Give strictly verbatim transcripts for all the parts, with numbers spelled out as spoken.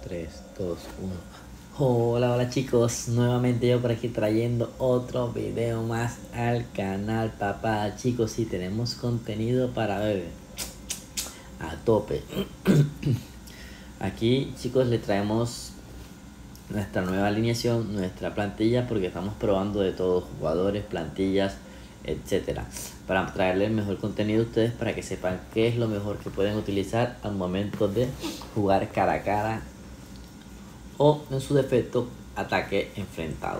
tres, dos, uno. Hola, hola chicos, nuevamente yo por aquí trayendo otro video más al canal, papá. Chicos, sí, tenemos contenido para ver a tope. Aquí, chicos, le traemos nuestra nueva alineación, nuestra plantilla, porque estamos probando de todos, jugadores, plantillas, etcétera, para traerle el mejor contenido a ustedes, para que sepan qué es lo mejor que pueden utilizar al momento de jugar cara a cara o, en su defecto, ataque enfrentado.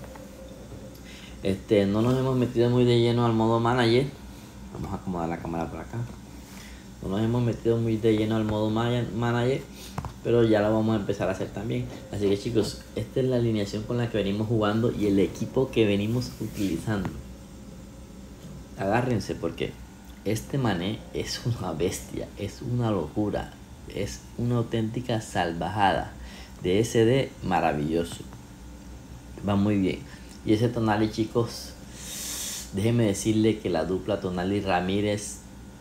Este, no nos hemos metido muy de lleno al modo manager. Vamos a acomodar la cámara por acá. No nos hemos metido muy de lleno al modo manager, pero ya lo vamos a empezar a hacer también. Así que chicos, esta es la alineación con la que venimos jugando y el equipo que venimos utilizando. Agárrense, porque este Mané es una bestia, es una locura, es una auténtica salvajada. De S D maravilloso, va muy bien. Y ese Tonali, chicos, déjenme decirle que la dupla Tonali Ramírez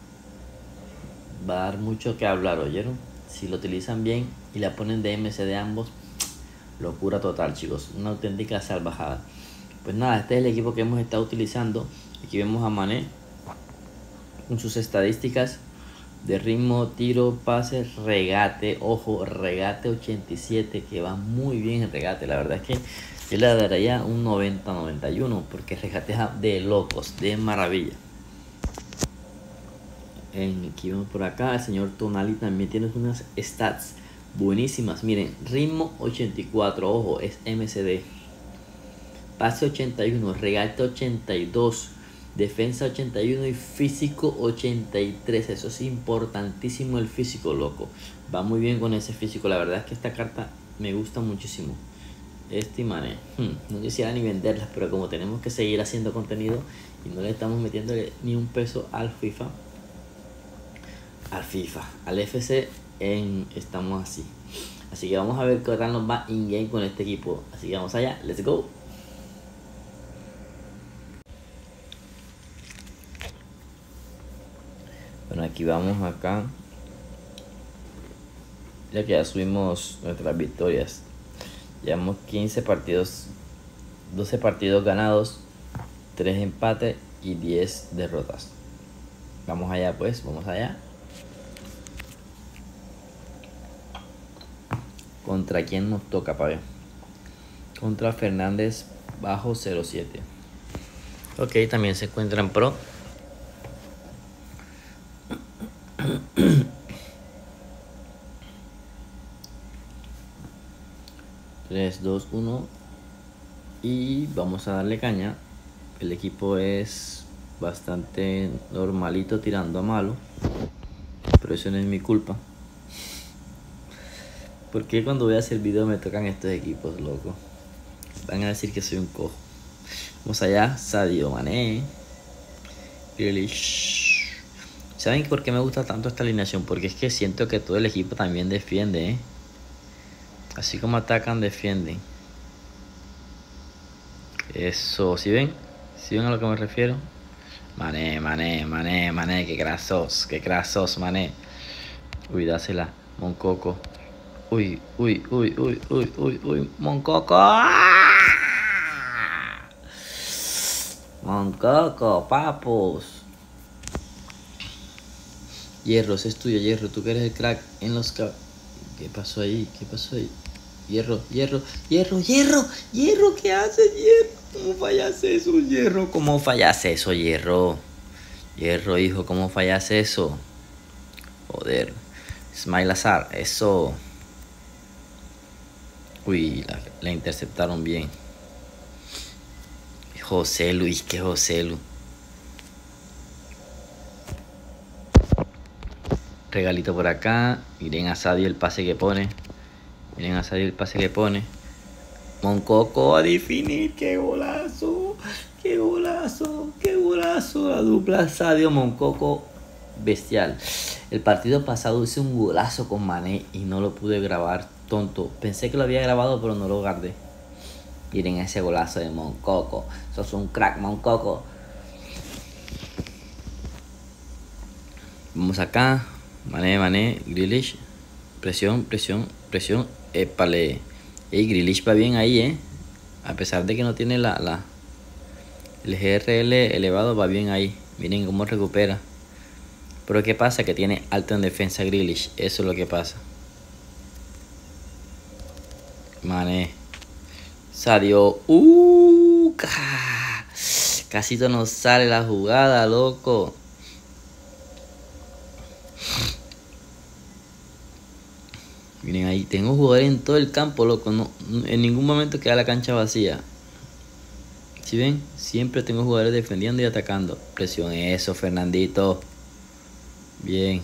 va a dar mucho que hablar, ¿oyeron? Si lo utilizan bien y la ponen de M C de ambos, locura total, chicos, una auténtica salvajada. Pues nada, este es el equipo que hemos estado utilizando. Aquí vemos a Mané con sus estadísticas de ritmo, tiro, pase, regate. Ojo, regate ochenta y siete, que va muy bien en regate. La verdad es que yo le daría un noventa noventa y uno, porque regatea de locos, de maravilla. En, aquí vemos por acá, el señor Tonali también tiene unas stats buenísimas. Miren, ritmo ochenta y cuatro, ojo, es M C D. Pase ochenta y uno, regate ochenta y dos, defensa ochenta y uno y físico ochenta y tres. Eso es importantísimo, el físico, loco. Va muy bien con ese físico. La verdad es que esta carta me gusta muchísimo. Este Mané, hmm, no quisiera ni venderlas, pero como tenemos que seguir haciendo contenido y no le estamos metiendo ni un peso al FIFA, al FIFA, al F C, en, estamos así. Así que vamos a ver qué tal nos va in-game con este equipo. Así que vamos allá, let's go. Bueno, aquí vamos acá. Ya que ya subimos nuestras victorias. Llevamos quince partidos, doce partidos ganados, tres empates y diez derrotas. Vamos allá pues, vamos allá. ¿Contra quién nos toca, pa' ver? Contra Fernández bajo cero siete. Ok, también se encuentra en pro. tres, dos, uno. Y vamos a darle caña. El equipo es bastante normalito, tirando a malo, pero eso no es mi culpa. Porque cuando voy a hacer video me tocan estos equipos, loco? Van a decir que soy un cojo. Vamos allá, Sadio Mané. Grealish. ¿Saben por qué me gusta tanto esta alineación? Porque es que siento que todo el equipo también defiende, ¿eh? Así como atacan, defienden. Eso, ¿sí ven? ¿Sí ven a lo que me refiero? Mané, Mané, Mané, Mané, qué grasos, qué grasos, Mané. Uy, dásela, Moncoco. Uy, uy, uy, uy, uy, uy, uy, Moncoco. Moncoco, papos. Hierro, ese es tuyo, Hierro. Tú que eres el crack en los... ¿Qué pasó ahí? ¿Qué pasó ahí? Hierro, Hierro, Hierro, Hierro, Hierro, ¿qué haces, Hierro? ¿Cómo fallas eso, Hierro? ¿Cómo fallas eso, Hierro? Hierro, hijo, ¿cómo fallas eso? Joder. Ismail Azar, eso. Uy, la, la interceptaron bien. José Luis, que José Lu. Regalito por acá. Miren a Sadio el pase que pone. Miren a Sadio el pase que pone. Moncoco a definir. ¡Qué golazo! ¡Qué golazo! ¡Qué golazo! La dupla Sadio Moncoco, bestial. El partido pasado hice un golazo con Mané y no lo pude grabar, tonto. Pensé que lo había grabado, pero no lo guardé. Miren ese golazo de Moncoco. Sos un crack, Moncoco. Vamos acá. Mané, Mané, Grealish. Presión, presión. Presión. Épale. Y Grealish va bien ahí, eh. A pesar de que no tiene la, la el G R L elevado, va bien ahí. Miren cómo recupera. Pero ¿qué pasa? Que tiene alto en defensa Grealish. Eso es lo que pasa. Mané. Sadio. Uh, casi no sale la jugada, loco. Miren ahí, tengo jugadores en todo el campo, loco. No, en ningún momento queda la cancha vacía. ¿Sí ven? Siempre tengo jugadores defendiendo y atacando. Presión, eso, Fernandito. Bien.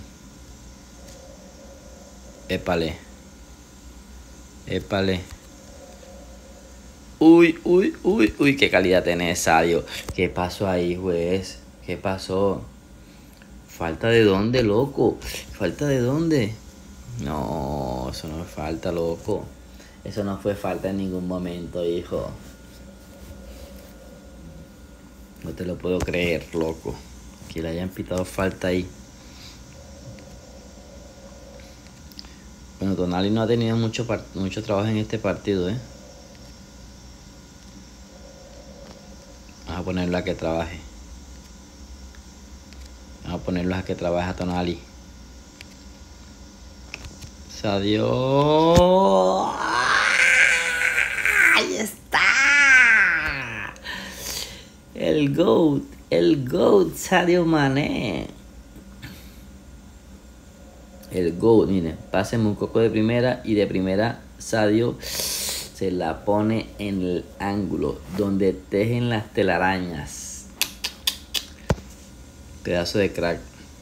Épale. Épale. Uy, uy, uy, uy, qué calidad tenés, Sadio. ¿Qué pasó ahí, juez? ¿Qué pasó? ¿Falta de dónde, loco? ¿Falta de dónde? No, eso no es falta, loco. Eso no fue falta en ningún momento, hijo. No te lo puedo creer, loco. Que le hayan pitado falta ahí. Bueno, Tonali no ha tenido mucho, mucho trabajo en este partido, ¿eh? Vamos a ponerlo a que trabaje. Vamos a ponerlo a que trabaje a Tonali. Sadio. Ahí está. El GOAT. El GOAT, Sadio Mané. El GOAT, miren. Pásenme un coco de primera. Y de primera, Sadio se la pone en el ángulo donde tejen las telarañas. Pedazo de crack.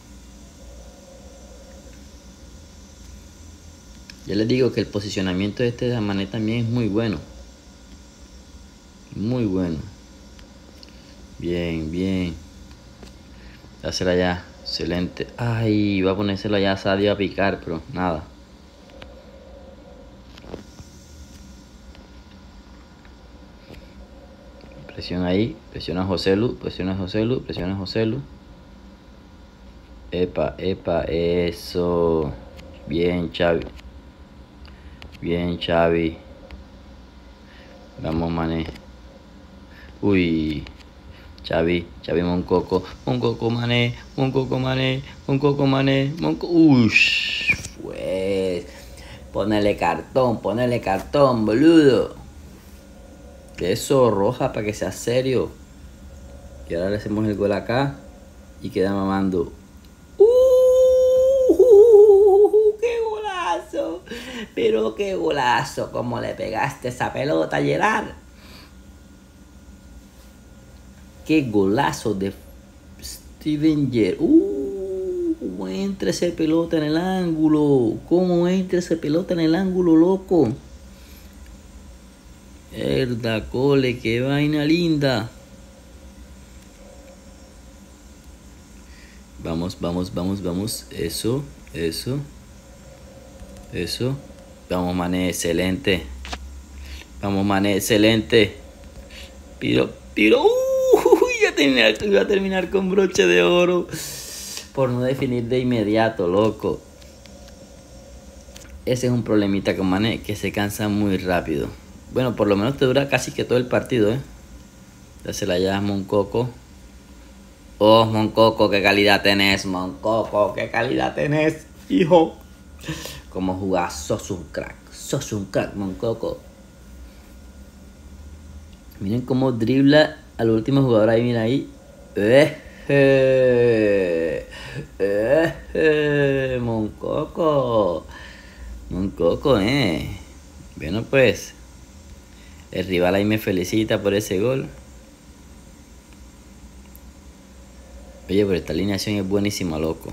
Ya les digo que el posicionamiento de este Mané también es muy bueno. Muy bueno. Bien, bien. Dásela ya. Excelente. Ay, va a ponérsela ya a Sadio a picar, pero nada. Presiona ahí. Presiona a Joselu. Presiona a Joselu. Presiona a Joselu. Epa, epa, eso. Bien, Xavi. Bien, Xavi. Vamos, Mané. Uy. Xavi, Xavi Moncoco. Moncoco, Mané. Moncoco, Mané. Moncoco, Mané. Monco. Ush. Pues. Ponele cartón, ponele cartón, boludo. Que eso, roja, para que sea serio. Y ahora le hacemos el gol acá. Y queda mamando. Pero qué golazo, como le pegaste esa pelota, Gerard. Qué golazo de Steven Gerrard. Uh, cómo entra esa pelota en el ángulo. Cómo entra esa pelota en el ángulo, loco. Herda, cole, qué vaina linda. Vamos, vamos, vamos, vamos. Eso, eso. Eso. Vamos, Mané, excelente. Vamos, Mané, excelente. Piro, piro. Uh, iba a terminar, iba a terminar con broche de oro. Por no definir de inmediato, loco. Ese es un problemita con Mané, que se cansa muy rápido. Bueno, por lo menos te dura casi que todo el partido, ¿eh? Dásela ya a Moncoco. Oh, Moncoco, qué calidad tenés, Moncoco, qué calidad tenés, hijo. Como jugás, sos un crack, sos un crack, Moncoco. Miren cómo dribla al último jugador ahí, mira ahí. Eh, eh, eh, eh, Moncoco. Moncoco, eh. Bueno, pues. El rival ahí me felicita por ese gol. Oye, pero esta alineación es buenísima, loco.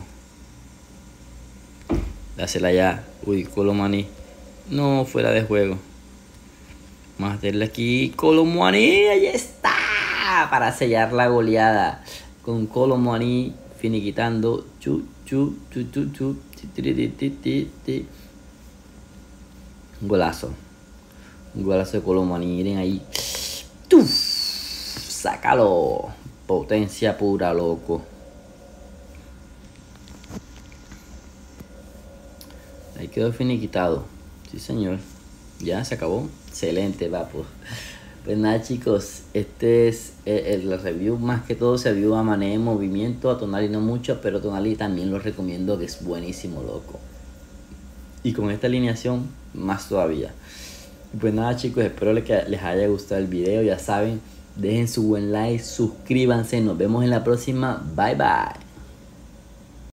Dásela ya. Uy, Colomani. No, fuera de juego. Vamos a hacerle aquí. Colomani, ahí está. Para sellar la goleada. Con Colomani finiquitando. Chu, chu, chu, chu, chu. Un golazo. Un golazo de Colomani. Miren ahí. ¡Tuf! Sácalo. Potencia pura, loco. Ahí quedó finiquitado. Sí, señor. Ya se acabó. Excelente, va, pues. Pues nada, chicos, este es el, el review. Más que todo se vio a Mané en movimiento, a Tonali no mucho, pero Tonali también lo recomiendo, que es buenísimo, loco. Y con esta alineación, más todavía. Pues nada, chicos, espero que les haya gustado el video. Ya saben, dejen su buen like, suscríbanse. Nos vemos en la próxima. Bye, bye.